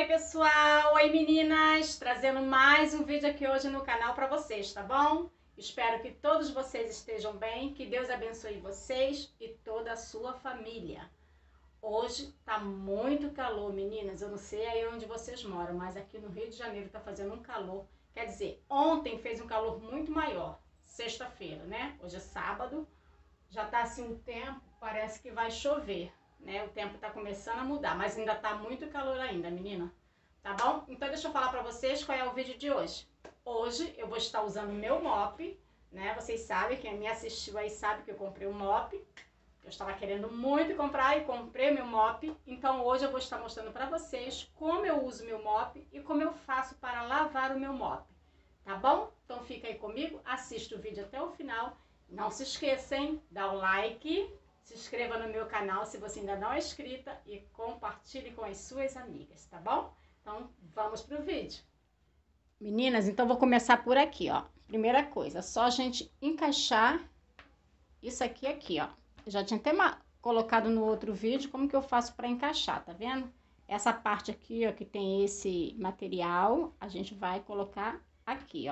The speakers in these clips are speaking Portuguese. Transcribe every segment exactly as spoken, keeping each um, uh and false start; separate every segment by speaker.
Speaker 1: pessoal, oi meninas, trazendo mais um vídeo aqui hoje no canal para vocês, tá bom? Espero que todos vocês estejam bem, que Deus abençoe vocês e toda a sua família. Hoje tá muito calor, meninas, eu não sei aí onde vocês moram, mas aqui no Rio de Janeiro tá fazendo um calor. Quer dizer, ontem fez um calor muito maior, sexta-feira, né? Hoje é sábado, já tá assim um tempo, parece que vai chover. Né, o tempo tá começando a mudar, mas ainda tá muito calor ainda, menina. Tá bom? Então deixa eu falar pra vocês qual é o vídeo de hoje. Hoje eu vou estar usando o meu mop, né? Vocês sabem, quem me assistiu aí sabe que eu comprei um mop. Eu estava querendo muito comprar e comprei meu mop. Então hoje eu vou estar mostrando pra vocês como eu uso meu mop e como eu faço para lavar o meu mop. Tá bom? Então fica aí comigo, assista o vídeo até o final. Não se esqueça, hein? Dá o like. Se inscreva no meu canal se você ainda não é inscrita e compartilhe com as suas amigas, tá bom? Então, vamos pro vídeo. Meninas, então vou começar por aqui, ó. Primeira coisa, só a gente encaixar isso aqui aqui, ó. Eu já tinha até colocado no outro vídeo como que eu faço para encaixar, tá vendo? Essa parte aqui, ó, que tem esse material, a gente vai colocar aqui, ó.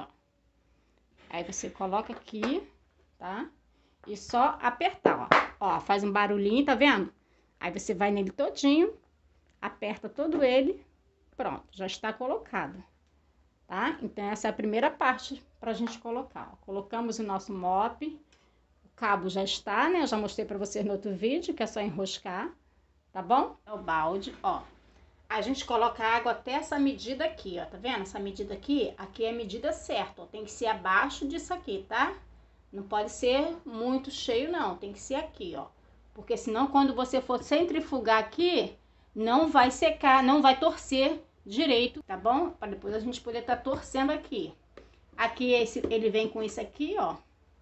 Speaker 1: Aí você coloca aqui, tá? E só apertar, ó. Ó, faz um barulhinho, tá vendo? Aí você vai nele todinho, aperta todo ele, pronto, já está colocado, tá? Então, essa é a primeira parte pra gente colocar, ó. Colocamos o nosso mop, o cabo já está, né? Eu já mostrei pra vocês no outro vídeo, que é só enroscar, tá bom? É o balde, ó. A gente coloca a água até essa medida aqui, ó, tá vendo? Essa medida aqui, aqui é a medida certa, ó. Tem que ser abaixo disso aqui, tá? Não pode ser muito cheio, não. Tem que ser aqui, ó. Porque senão, quando você for centrifugar aqui, não vai secar, não vai torcer direito, tá bom? Para depois a gente poder estar torcendo aqui. Aqui, esse, ele vem com isso aqui, ó.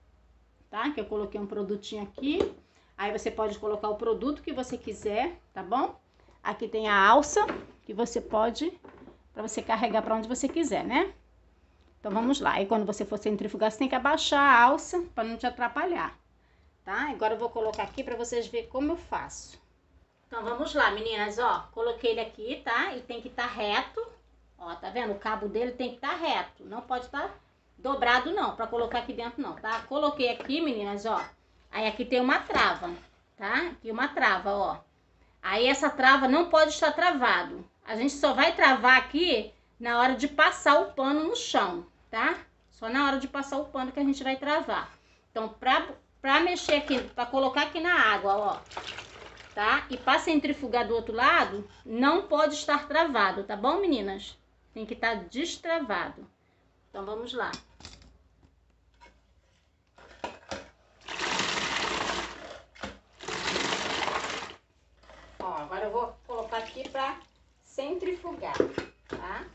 Speaker 1: Tá? Que eu coloquei um produtinho aqui. Aí você pode colocar o produto que você quiser, tá bom? Aqui tem a alça, que você pode, para você carregar para onde você quiser, né? Então, vamos lá. Aí, quando você for centrifugar, você tem que abaixar a alça para não te atrapalhar, tá? Agora, eu vou colocar aqui para vocês verem como eu faço. Então, vamos lá, meninas, ó. Coloquei ele aqui, tá? Ele tem que estar reto. Ó, tá vendo? O cabo dele tem que estar reto. Não pode estar dobrado, não, para colocar aqui dentro, não, tá? Coloquei aqui, meninas, ó. Aí, aqui tem uma trava, tá? Aqui uma trava, ó. Aí, essa trava não pode estar travado. A gente só vai travar aqui na hora de passar o pano no chão, tá? Só na hora de passar o pano que a gente vai travar. Então, pra, pra mexer aqui, pra colocar aqui na água, ó, tá? E pra centrifugar do outro lado, não pode estar travado, tá bom, meninas? Tem que estar destravado. Então, vamos lá. Ó, agora eu vou colocar aqui pra centrifugar, tá?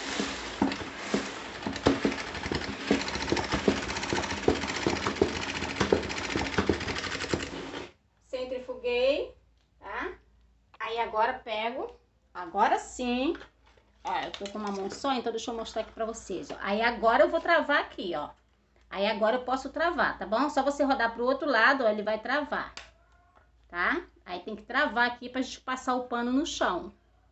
Speaker 1: Centrifuguei, tá? Aí agora pego, agora sim, ó, eu tô com uma mão só, então deixa eu mostrar aqui pra vocês, ó. Aí agora eu vou travar aqui, ó. Aí agora eu posso travar, tá bom? Só você rodar pro outro lado, ó, ele vai travar, tá? Aí tem que travar aqui pra gente passar o pano no chão.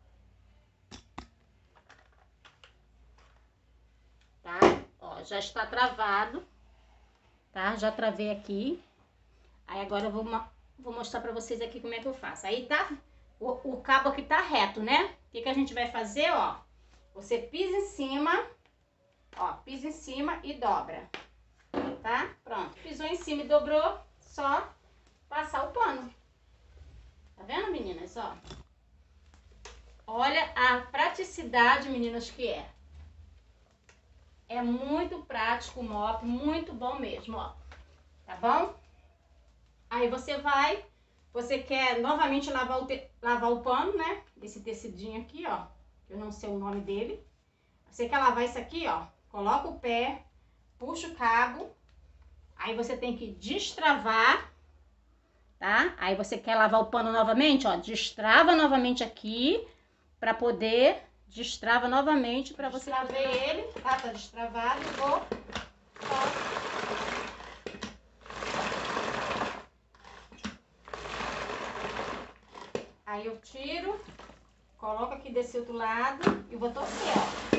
Speaker 1: Tá? Ó, já está travado, tá? Já travei aqui. Aí agora eu vou, vou mostrar pra vocês aqui como é que eu faço. Aí tá, o, o cabo aqui tá reto, né? O que que a gente vai fazer, ó? Você pisa em cima, ó, pisa em cima e dobra, tá? Pronto, pisou em cima e dobrou, só passar o pano. Tá vendo, meninas, ó? Olha a praticidade, meninas, que é. É muito prático o mop, muito bom mesmo, ó. Tá bom? Aí você vai, você quer novamente lavar o, te, lavar o pano, né? Desse tecidinho aqui, ó. Eu não sei o nome dele. Você quer lavar isso aqui, ó. Coloca o pé, puxa o cabo. Aí você tem que destravar, tá? Aí você quer lavar o pano novamente, ó. Destrava novamente aqui, pra poder... Destrava novamente pra você ver ele, tá? Tá destravado, vou só... Aí eu tiro Coloco aqui desse outro lado e vou torcer, ó.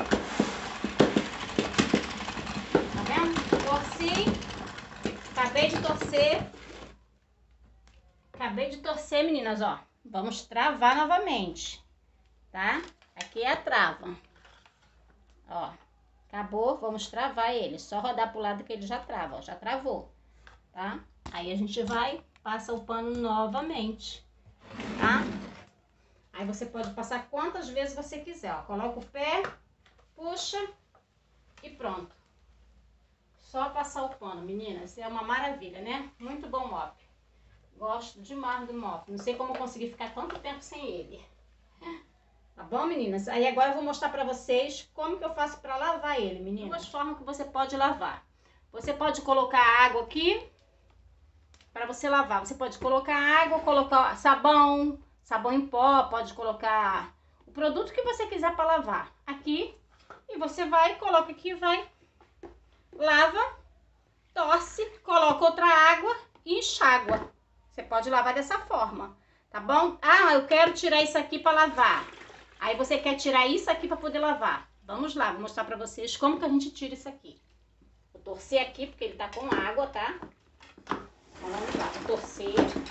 Speaker 1: Tá vendo? Torci. Acabei de torcer. Acabei de torcer, meninas, ó. Vamos travar novamente, tá? Aqui é a trava. Ó, acabou. Vamos travar ele. Só rodar pro lado que ele já trava, ó. Já travou, tá? Aí a gente vai, passa o pano novamente, tá? Aí você pode passar quantas vezes você quiser, ó. Coloca o pé, puxa e pronto. Só passar o pano, meninas. É uma maravilha, né? Muito bom mop. Gosto demais do mop. Não sei como eu consegui ficar tanto tempo sem ele. Tá bom, meninas? Aí agora eu vou mostrar pra vocês como que eu faço pra lavar ele, meninas. Duas formas que você pode lavar. Você pode colocar água aqui pra você lavar. Você pode colocar água, colocar sabão, sabão em pó, pode colocar o produto que você quiser pra lavar aqui. E você vai, coloca aqui, vai, lava, torce, coloca outra água e enxágua. Você pode lavar dessa forma, tá bom? Ah, eu quero tirar isso aqui pra lavar. Aí você quer tirar isso aqui pra poder lavar. Vamos lá, vou mostrar pra vocês como que a gente tira isso aqui. Vou torcer aqui porque ele tá com água, tá? Então vamos lá, vou torcer.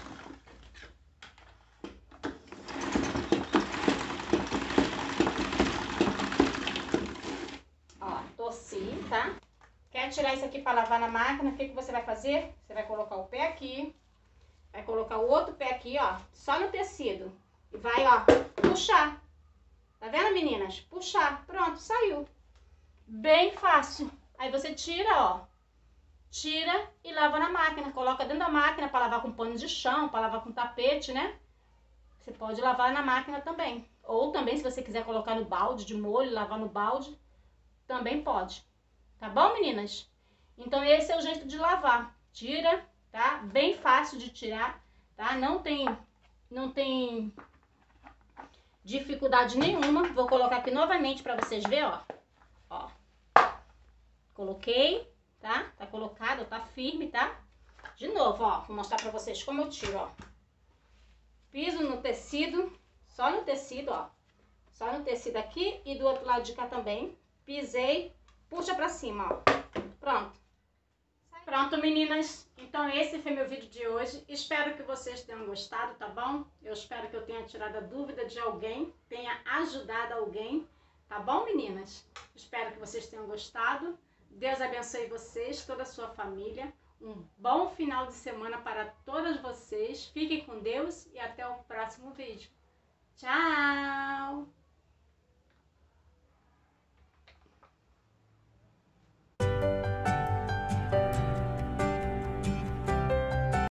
Speaker 1: Ó, torci, tá? Quer tirar isso aqui pra lavar na máquina, o que que você vai fazer? Você vai colocar o pé aqui. Vai colocar o outro pé aqui, ó, só no tecido. E vai, ó, puxar. Tá vendo, meninas? Puxar. Pronto, saiu. Bem fácil. Aí você tira, ó. Tira e lava na máquina. Coloca dentro da máquina pra lavar com pano de chão, pra lavar com tapete, né? Você pode lavar na máquina também. Ou também, se você quiser colocar no balde de molho, lavar no balde, também pode. Tá bom, meninas? Então, esse é o jeito de lavar. Tira, tá? Bem fácil de tirar, tá? Não tem, não tem dificuldade nenhuma. Vou colocar aqui novamente pra vocês verem, ó. Ó. Coloquei, tá? Tá colocado, tá firme, tá? De novo, ó. Vou mostrar pra vocês como eu tiro, ó. Piso no tecido, só no tecido, ó. Só no tecido aqui e do outro lado de cá também. Pisei, puxa pra cima, ó. Pronto. Pronto, meninas. Então esse foi meu vídeo de hoje. Espero que vocês tenham gostado, tá bom? Eu espero que eu tenha tirado a dúvida de alguém, tenha ajudado alguém, tá bom, meninas? Espero que vocês tenham gostado. Deus abençoe vocês, toda a sua família. Um bom final de semana para todas vocês. Fiquem com Deus e até o próximo vídeo. Tchau!